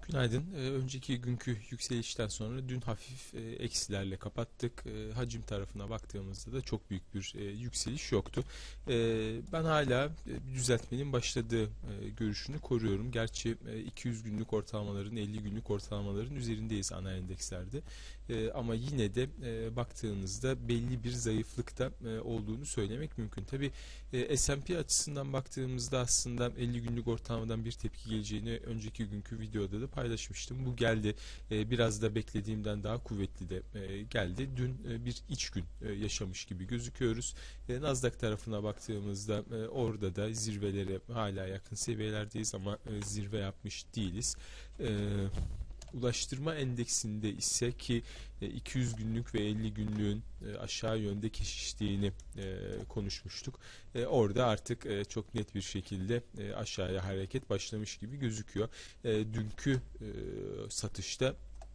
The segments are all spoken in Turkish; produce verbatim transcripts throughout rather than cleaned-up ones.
Günaydın. Ee, önceki günkü yükselişten sonra dün hafif e, eksilerle kapattık. E, hacim tarafına baktığımızda da çok büyük bir e, yükseliş yoktu. E, ben hala e, düzeltmenin başladığı e, görüşünü koruyorum. Gerçi e, iki yüz günlük ortalamaların, elli günlük ortalamaların üzerindeyiz ana endekslerde. E, ama yine de e, baktığınızda belli bir zayıflıkta e, olduğunu söylemek mümkün. Tabii e, S and P açısından baktığımızda aslında elli günlük ortalamadan bir tepki geleceğini önceki günkü videoda da paylaşmıştım. Bu geldi. E, biraz da beklediğimden daha kuvvetli de e, geldi. Dün e, bir iç gün e, yaşamış gibi gözüküyoruz. E, Nasdaq tarafına baktığımızda e, orada da zirvelere hala yakın seviyelerdeyiz ama e, zirve yapmış değiliz. E, Ulaştırma endeksinde ise ki iki yüz günlük ve elli günlüğün aşağı yönde kesiştiğini konuşmuştuk. Orada artık çok net bir şekilde aşağıya hareket başlamış gibi gözüküyor. Dünkü satışta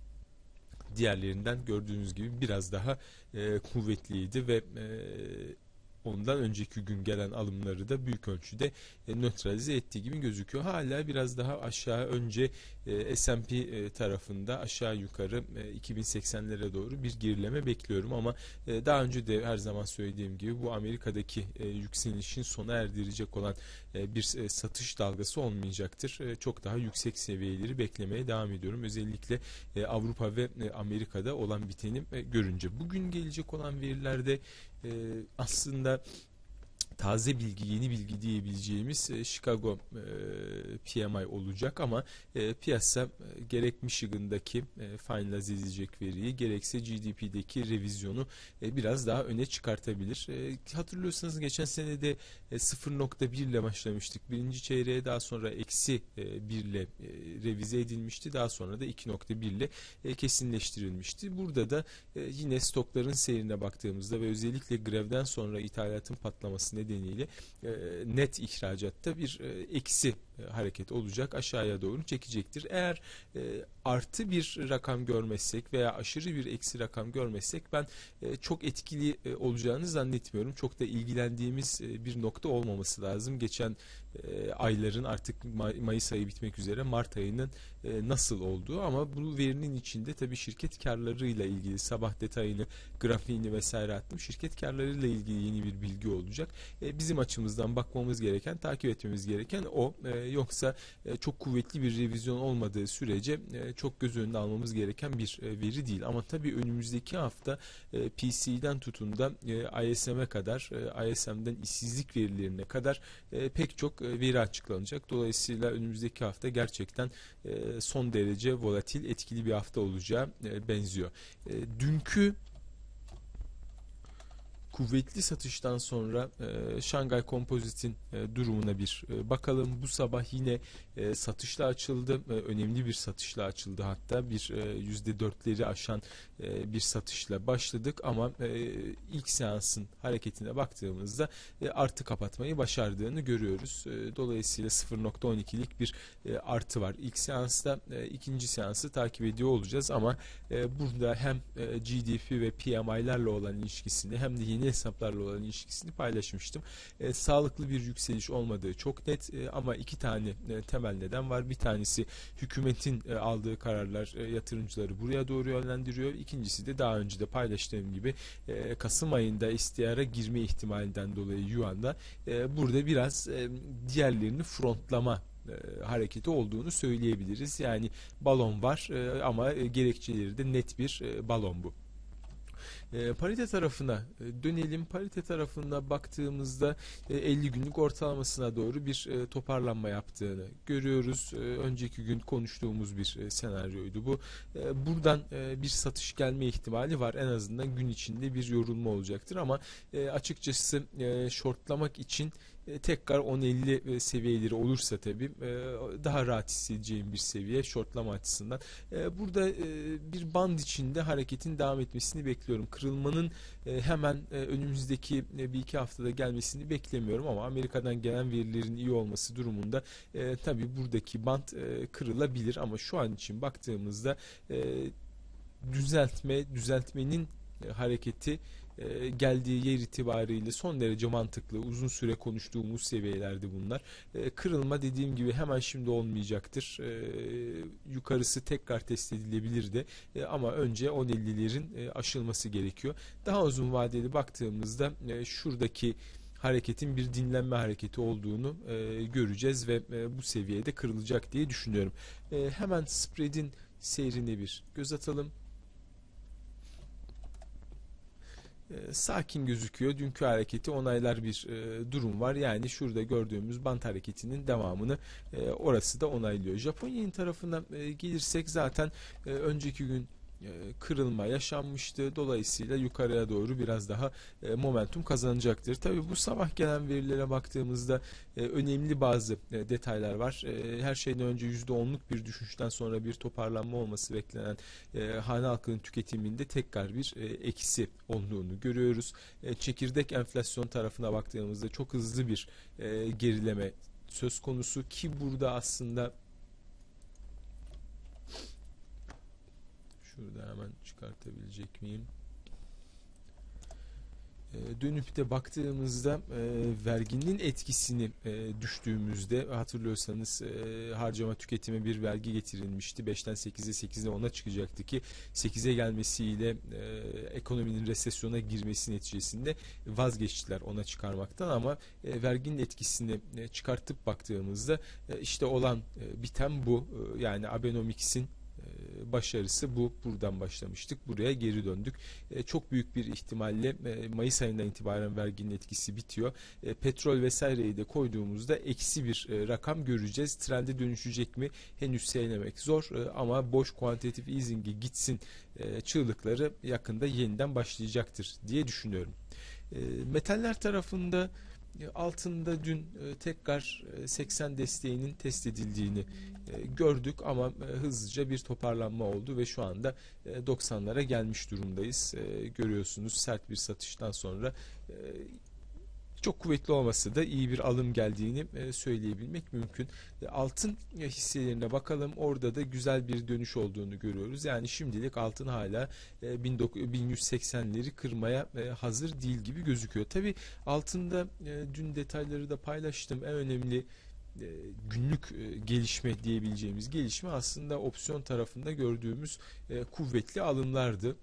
diğerlerinden gördüğünüz gibi biraz daha kuvvetliydi ve ondan önceki gün gelen alımları da büyük ölçüde e, nötralize ettiği gibi gözüküyor. Hala biraz daha aşağı önce e, S and P e, tarafında aşağı yukarı e, iki bin seksenlere doğru bir gerileme bekliyorum ama e, daha önce de her zaman söylediğim gibi bu Amerika'daki e, yükselişin sona erdirecek olan e, bir e, satış dalgası olmayacaktır. E, çok daha yüksek seviyeleri beklemeye devam ediyorum. Özellikle e, Avrupa ve e, Amerika'da olan biteni e, görünce. Bugün gelecek olan verilerde e, aslında taze bilgi, yeni bilgi diyebileceğimiz e, Chicago e, P M I olacak ama e, piyasa e, gerek Michigan'daki e, finalize edilecek veriyi gerekse G D P'deki revizyonu e, biraz daha öne çıkartabilir. E, hatırlıyorsanız geçen sene de e, sıfır nokta bir ile başlamıştık. Birinci çeyreğe daha sonra eksi e, bir ile e, revize edilmişti. Daha sonra da iki nokta bir ile e, kesinleştirilmişti. Burada da e, yine stokların seyrine baktığımızda ve özellikle grevden sonra ithalatın patlaması nedeniyle e, net ihracatta bir e, eksi e, hareket olacak, aşağıya doğru çekecektir. Eğer e, artı bir rakam görmezsek veya aşırı bir eksi rakam görmezsek ben e, çok etkili e, olacağını zannetmiyorum. Çok da ilgilendiğimiz e, bir nokta olmaması lazım. Geçen e, ayların artık May Mayıs ayı bitmek üzere Mart ayının e, nasıl olduğu ama bu verinin içinde tabii şirket karlarıyla ilgili sabah detayını, grafiğini vesaire attım. Şirket karlarıyla ilgili yeni bir bilgi olacak. E, bizim açımızdan bakmamız gereken, takip etmemiz gereken o. E, yoksa e, çok kuvvetli bir revizyon olmadığı sürece e, çok göz önüne almamız gereken bir e, veri değil. Ama tabii önümüzdeki hafta e, P C E'den tutun da e, I S M'e kadar, e, I S M'den işsizlik verilerine kadar e, pek çok e, veri açıklanacak. Dolayısıyla önümüzdeki hafta gerçekten e, son derece volatil, etkili bir hafta olacağı e, benziyor. E, dünkü kuvvetli satıştan sonra e, Şangay Kompozit'in e, durumuna bir e, bakalım. Bu sabah yine e, satışla açıldı. E, önemli bir satışla açıldı hatta. Bir e, yüzde dörtleri aşan e, bir satışla başladık ama e, ilk seansın hareketine baktığımızda e, artı kapatmayı başardığını görüyoruz. E, dolayısıyla sıfır nokta on ikilik bir e, artı var. İlk seansta e, ikinci seansı takip ediyor olacağız ama e, burada hem e, G D P ve P M I'lerle olan ilişkisini hem de yeni hesaplarla olan ilişkisini paylaşmıştım. E, sağlıklı bir yükseliş olmadığı çok net e, ama iki tane e, temel neden var. Bir tanesi hükümetin e, aldığı kararlar e, yatırımcıları buraya doğru yönlendiriyor. İkincisi de daha önce de paylaştığım gibi e, Kasım ayında istiara girme ihtimalinden dolayı Yuan'da e, burada biraz e, diğerlerini frontlama e, hareketi olduğunu söyleyebiliriz. Yani balon var e, ama e, gerekçeleri de net bir e, balon bu. E, parite tarafına e, dönelim. Parite tarafına baktığımızda e, elli günlük ortalamasına doğru bir e, toparlanma yaptığını görüyoruz. E, önceki gün konuştuğumuz bir e, senaryoydu bu. E, buradan e, bir satış gelme ihtimali var. En azından gün içinde bir yorulma olacaktır ama e, açıkçası e, shortlamak için e, tekrar on elli e, seviyeleri olursa tabii e, daha rahat hissedeceğim bir seviye shortlama açısından. E, burada e, bir band içinde hareketin devam etmesini bekliyorum. Kırılmanın e, hemen e, önümüzdeki e, bir iki haftada gelmesini beklemiyorum ama Amerika'dan gelen verilerin iyi olması durumunda e, tabii buradaki band e, kırılabilir ama şu an için baktığımızda e, düzeltme, düzeltmenin e, hareketi e, geldiği yer itibariyle son derece mantıklı. Uzun süre konuştuğumuz seviyelerdi bunlar. E, kırılma dediğim gibi hemen şimdi olmayacaktır. E, yukarısı tekrar test edilebilir de e, ama önce on ellilerin e, aşılması gerekiyor. Daha uzun vadeli baktığımızda e, şuradaki hareketin bir dinlenme hareketi olduğunu e, göreceğiz ve e, bu seviyede kırılacak diye düşünüyorum. E, hemen spread'in seyrine bir göz atalım. E, sakin gözüküyor. Dünkü hareketi onaylar bir e, durum var. Yani şurada gördüğümüz bant hareketinin devamını e, orası da onaylıyor. Japon yen tarafına e, gelirsek zaten e, önceki gün kırılma yaşanmıştı. Dolayısıyla yukarıya doğru biraz daha momentum kazanacaktır. Tabii bu sabah gelen verilere baktığımızda önemli bazı detaylar var. Her şeyden önce yüzde onluk bir düşüşten sonra bir toparlanma olması beklenen hane halkının tüketiminde tekrar bir eksi olduğunu görüyoruz. Çekirdek enflasyon tarafına baktığımızda çok hızlı bir gerileme söz konusu ki burada aslında şurada hemen çıkartabilecek miyim? E, dönüp de baktığımızda e, verginin etkisini e, düştüğümüzde hatırlıyorsanız e, harcama tüketime bir vergi getirilmişti. beşten sekize, sekizden ona çıkacaktı ki sekize gelmesiyle e, ekonominin resesyona girmesi neticesinde vazgeçtiler ona çıkarmaktan ama e, verginin etkisini e, çıkartıp baktığımızda e, işte olan e, biten bu. E, yani Abenomics'in başarısı bu. Buradan başlamıştık. Buraya geri döndük. E, çok büyük bir ihtimalle e, Mayıs ayından itibaren verginin etkisi bitiyor. E, petrol vesaireyi de koyduğumuzda eksi bir e, rakam göreceğiz. Trende dönüşecek mi? Henüz söylemek zor e, ama boş kuantitatif easing'e gitsin e, çığlıkları yakında yeniden başlayacaktır diye düşünüyorum. E, metaller tarafında altında dün tekrar seksen desteğinin test edildiğini gördük ama hızlıca bir toparlanma oldu ve şu anda doksanlara gelmiş durumdayız. Görüyorsunuz sert bir satıştan sonra çok kuvvetli olmasa da iyi bir alım geldiğini söyleyebilmek mümkün. Altın hisselerine bakalım. Orada da güzel bir dönüş olduğunu görüyoruz. Yani şimdilik altın hala bin yüz seksenleri kırmaya hazır değil gibi gözüküyor. Tabii altında dün detayları da paylaştım. En önemli günlük gelişme diyebileceğimiz gelişme aslında opsiyon tarafında gördüğümüz kuvvetli alımlardı.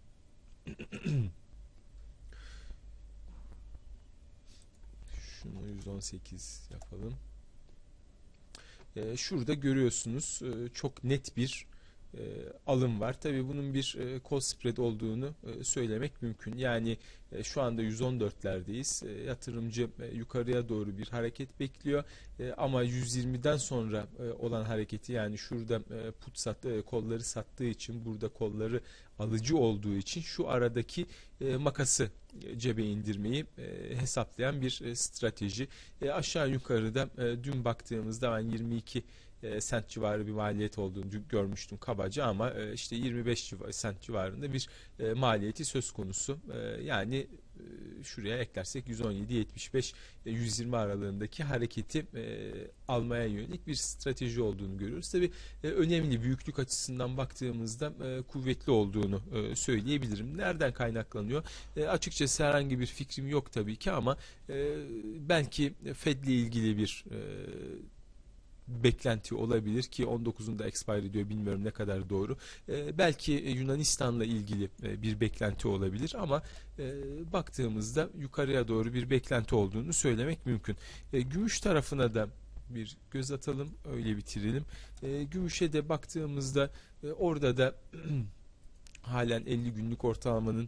Şunu yüz on sekiz yapalım. Ee, şurada görüyorsunuz e, çok net bir e, alım var. Tabii bunun bir e, call spread olduğunu e, söylemek mümkün. Yani e, şu anda yüz on dörtlerdeyiz. E, yatırımcı e, yukarıya doğru bir hareket bekliyor. E, ama yüz yirmiden sonra e, olan hareketi yani şurada e, put sat, e, kolları sattığı için burada kolları alıcı olduğu için şu aradaki e, makası cebe indirmeyi e, hesaplayan bir e, strateji. E, aşağı yukarıda e, dün baktığımızda ben yirmi iki e, sent civarı bir maliyet olduğunu görmüştüm kabaca ama e, işte yirmi beş sent civarında bir e, maliyeti söz konusu. E, yani e, şuraya eklersek yüz on yedi yetmiş beş yüz yirmi aralığındaki hareketi e, almaya yönelik bir strateji olduğunu görüyoruz. Tabii e, önemli büyüklük açısından baktığımızda e, kuvvetli olduğunu e, söyleyebilirim. Nereden kaynaklanıyor? E, açıkçası herhangi bir fikrim yok tabii ki ama e, belki Fed'le ilgili bir e, beklenti olabilir ki on dokuzunda expire ediyor, bilmiyorum ne kadar doğru. E, belki Yunanistan'la ilgili e, bir beklenti olabilir ama e, baktığımızda yukarıya doğru bir beklenti olduğunu söylemek mümkün. E, gümüş tarafına da bir göz atalım, öyle bitirelim. E, gümüşe de baktığımızda e, orada da halen elli günlük ortalamanın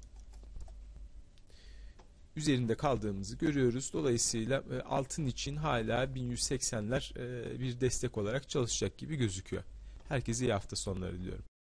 üzerinde kaldığımızı görüyoruz. Dolayısıyla e, altın için hala bin yüz seksenler e, bir destek olarak çalışacak gibi gözüküyor. Herkese iyi hafta sonları diliyorum.